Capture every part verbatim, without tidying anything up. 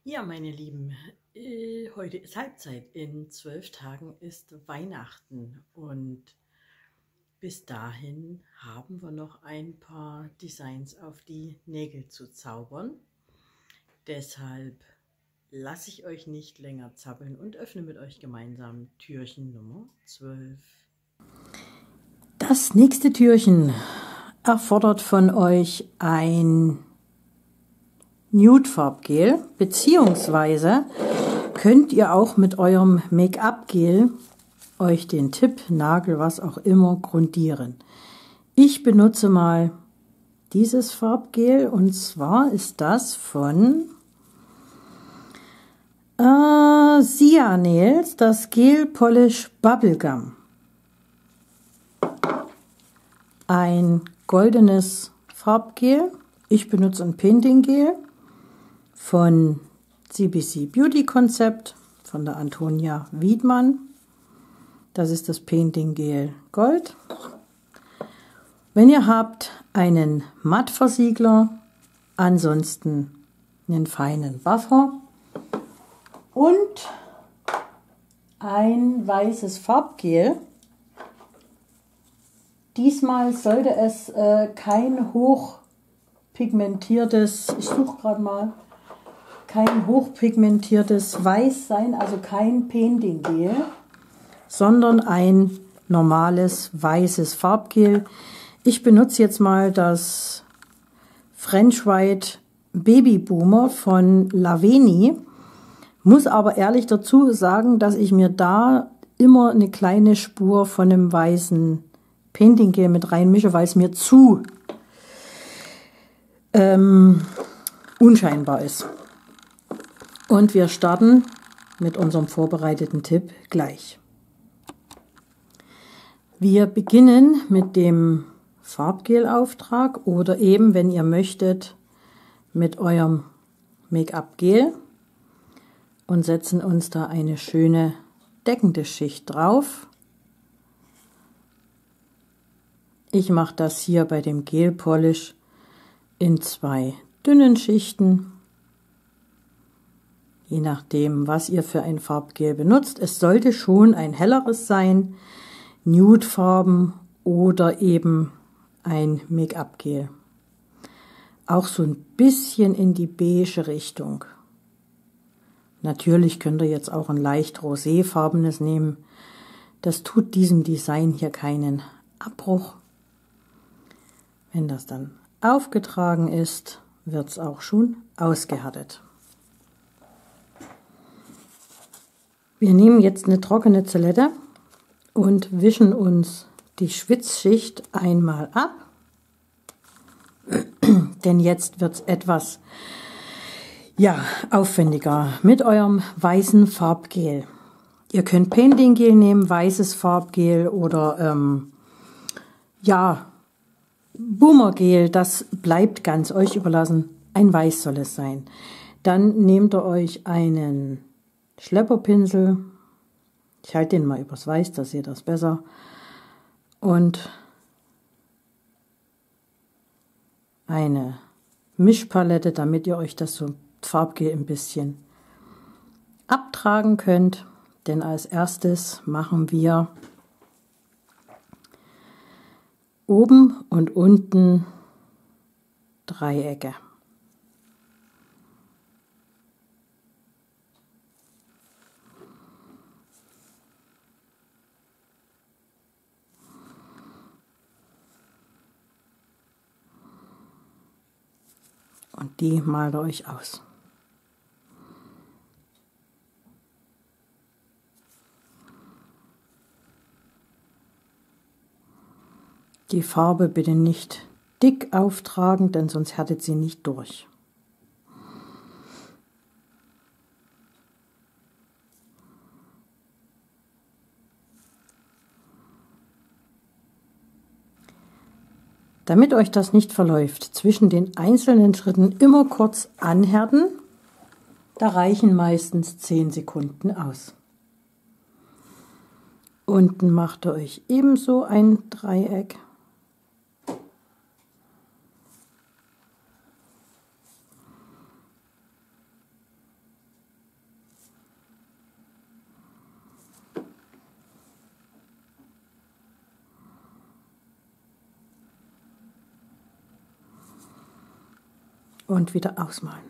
Ja, meine Lieben, äh, heute ist Halbzeit. In zwölf Tagen ist Weihnachten und bis dahin haben wir noch ein paar Designs auf die Nägel zu zaubern. Deshalb lasse ich euch nicht länger zappeln und öffne mit euch gemeinsam Türchen Nummer zwölf. Das nächste Türchen erfordert von euch ein Nude-Farbgel, beziehungsweise könnt ihr auch mit eurem Make-up-Gel euch den Tipp, Nagel, was auch immer, grundieren. Ich benutze mal dieses Farbgel und zwar ist das von äh, Sia Nails, das Gel Polish Bubblegum. Ein goldenes Farbgel. Ich benutze ein Painting-Gel von C B C Beauty Concept von der Antonia Wiedmann. Das ist das Painting Gel Gold. Wenn ihr habt, einen Mattversiegler, ansonsten einen feinen Buffer und ein weißes Farbgel. Diesmal sollte es äh, kein hochpigmentiertes, ich suche gerade mal, kein hochpigmentiertes Weiß sein, also kein Painting Gel, sondern ein normales weißes Farbgel. Ich benutze jetzt mal das French White Baby Boomer von Laveni, muss aber ehrlich dazu sagen, dass ich mir da immer eine kleine Spur von einem weißen Painting Gel mit reinmische, weil es mir zu ähm, unscheinbar ist. Und wir starten mit unserem vorbereiteten Tipp gleich. Wir beginnen mit dem Farbgel-Auftrag oder eben, wenn ihr möchtet, mit eurem Make-up-Gel und setzen uns da eine schöne deckende Schicht drauf. Ich mache das hier bei dem Gel Polish in zwei dünnen Schichten. Je nachdem, was ihr für ein Farbgel benutzt. Es sollte schon ein helleres sein, Nudefarben oder eben ein Make-up-Gel. Auch so ein bisschen in die beige Richtung. Natürlich könnt ihr jetzt auch ein leicht roséfarbenes nehmen. Das tut diesem Design hier keinen Abbruch. Wenn das dann aufgetragen ist, wird es auch schon ausgehärtet. Wir nehmen jetzt eine trockene Zellette und wischen uns die Schwitzschicht einmal ab, denn jetzt wird es etwas ja, aufwendiger mit eurem weißen Farbgel. Ihr könnt Painting Gel nehmen, weißes Farbgel oder ähm, ja, Boomer Gel, das bleibt ganz euch überlassen. Ein Weiß soll es sein. Dann nehmt ihr euch einen Schlepperpinsel, ich halte den mal übers Weiß, da seht ihr das besser, und eine Mischpalette, damit ihr euch das so Farbgel ein bisschen abtragen könnt, denn als erstes machen wir oben und unten Dreiecke. Und die malt ihr euch aus. Die Farbe bitte nicht dick auftragen, denn sonst härtet sie nicht durch. Damit euch das nicht verläuft, zwischen den einzelnen Schritten immer kurz anhärten. Da reichen meistens zehn Sekunden aus. Unten macht ihr euch ebenso ein Dreieck. und wieder ausmalen.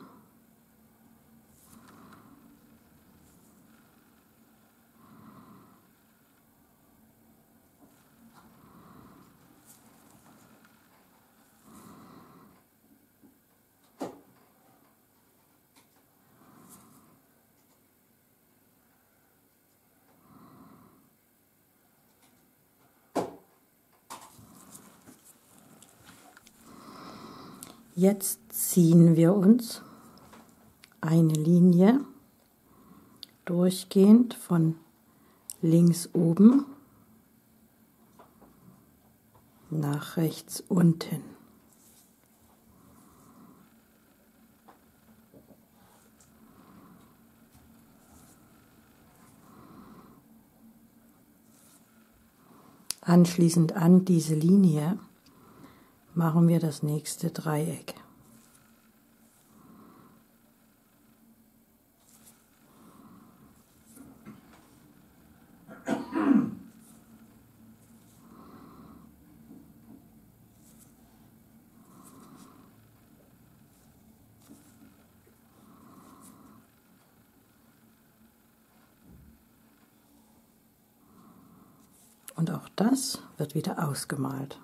Jetzt ziehen wir uns eine Linie durchgehend von links oben nach rechts unten. Anschließend an diese Linie machen wir das nächste Dreieck. Und auch das wird wieder ausgemalt.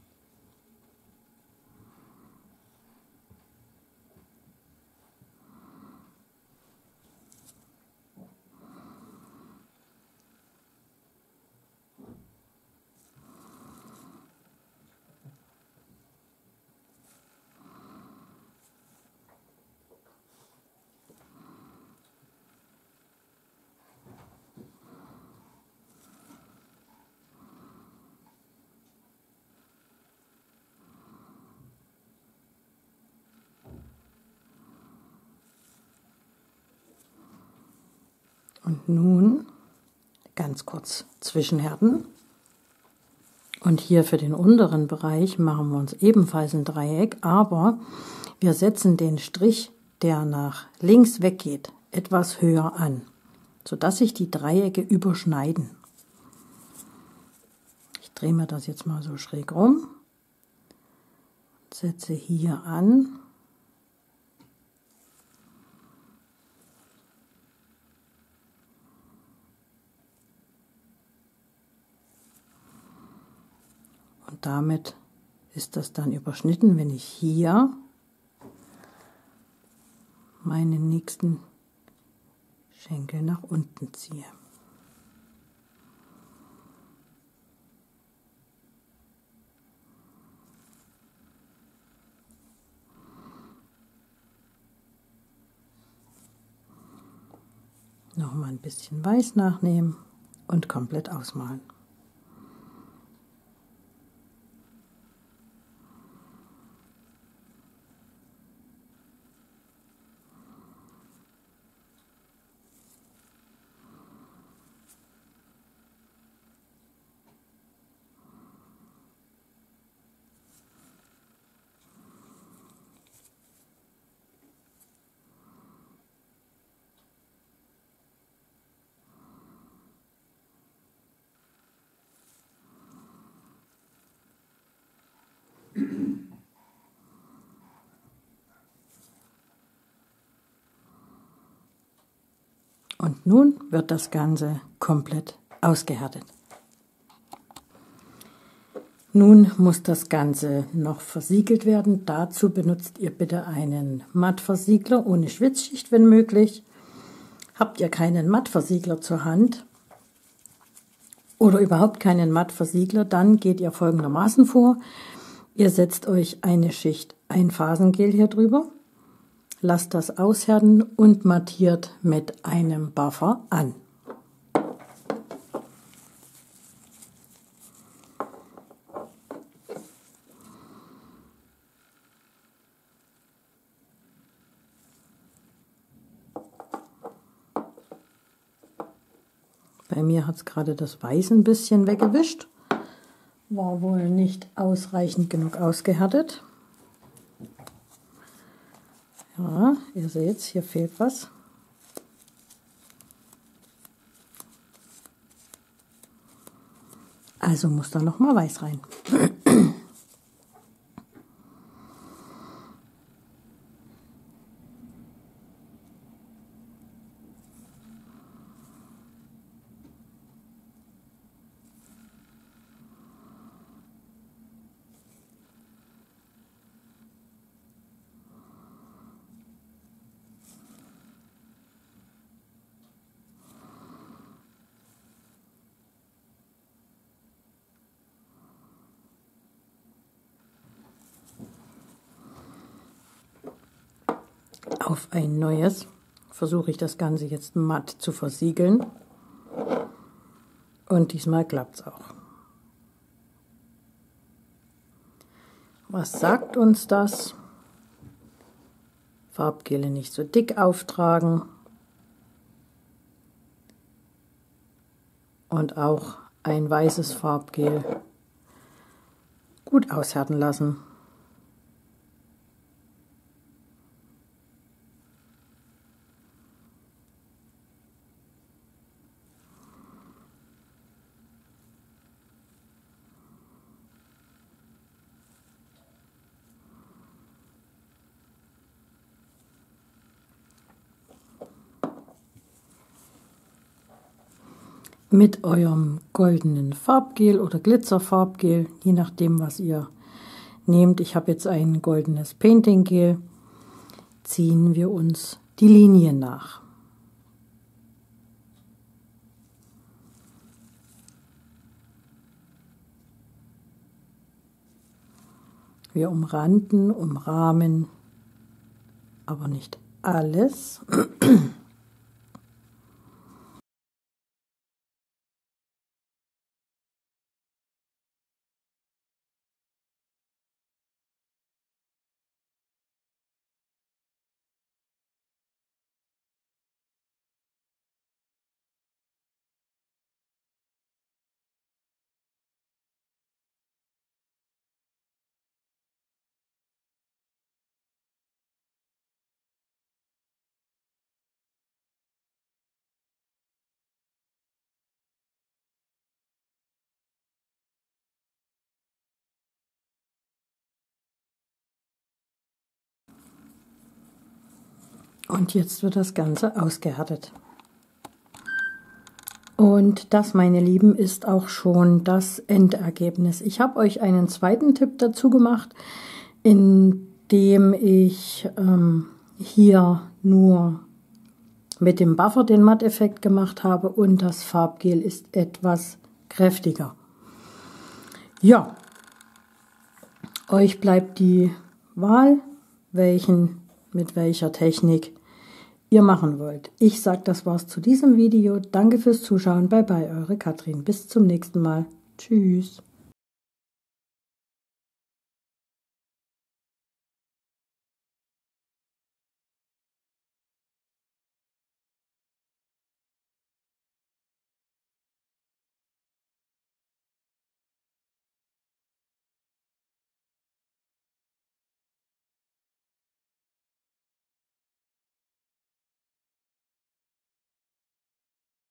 Und nun ganz kurz zwischenhärten. Und hier für den unteren Bereich machen wir uns ebenfalls ein Dreieck, aber wir setzen den Strich, der nach links weggeht, etwas höher an, sodass sich die Dreiecke überschneiden. Ich drehe mir das jetzt mal so schräg rum, setze hier an. Und damit ist das dann überschnitten, wenn ich hier meinen nächsten Schenkel nach unten ziehe. Noch mal ein bisschen Weiß nachnehmen und komplett ausmalen. Und nun wird das Ganze komplett ausgehärtet. Nun muss das Ganze noch versiegelt werden. Dazu benutzt ihr bitte einen Mattversiegler ohne Schwitzschicht, wenn möglich. Habt ihr keinen Mattversiegler zur Hand oder überhaupt keinen Mattversiegler, dann geht ihr folgendermaßen vor. Ihr setzt euch eine Schicht Einphasengel hier drüber, lasst das aushärten und mattiert mit einem Buffer an. Bei mir hat es gerade das Weiß ein bisschen weggewischt. War wohl nicht ausreichend genug ausgehärtet. Ja, ihr seht, hier fehlt was. Also muss da noch mal Weiß rein. auf ein neues versuche ich das Ganze jetzt matt zu versiegeln. Und diesmal klappt es auch. Was sagt uns das? Farbgele nicht so dick auftragen. Und auch ein weißes Farbgel gut aushärten lassen. Mit eurem goldenen Farbgel oder Glitzerfarbgel, je nachdem, was ihr nehmt. Ich habe jetzt ein goldenes Painting Gel. Ziehen wir uns die Linien nach. Wir umranden, umrahmen, aber nicht alles. Und jetzt wird das Ganze ausgehärtet. Und das, meine Lieben, ist auch schon das Endergebnis. Ich habe euch einen zweiten Tipp dazu gemacht, indem ich ähm, hier nur mit dem Buffer den Matteffekt gemacht habe und das Farbgel ist etwas kräftiger. Ja, euch bleibt die Wahl, welchen, mit welcher Technik ihr machen wollt. Ich sage, das war's zu diesem Video. Danke fürs Zuschauen. Bye bye, eure Katrin. Bis zum nächsten Mal. Tschüss.